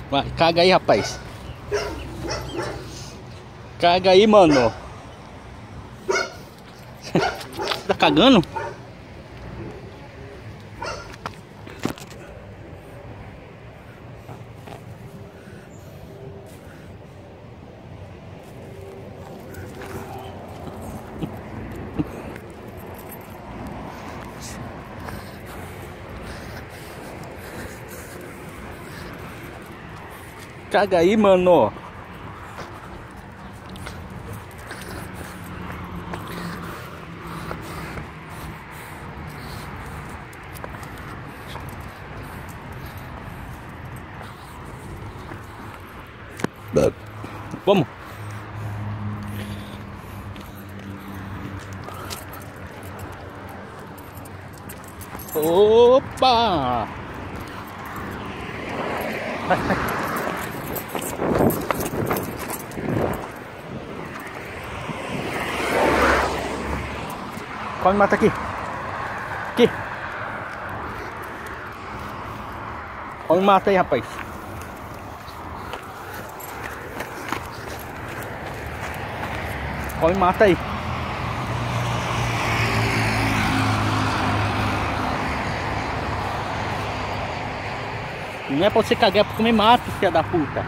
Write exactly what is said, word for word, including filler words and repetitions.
Vai, caga aí, rapaz. Caga aí, mano. Tá cagando? Caga aí, mano. Vamos. Opa! Vai, vai. Come, mata aqui. Aqui. Come, mata aí, rapaz. Come, mata aí. Não é pra você cagar, é pra comer mato, filha da puta.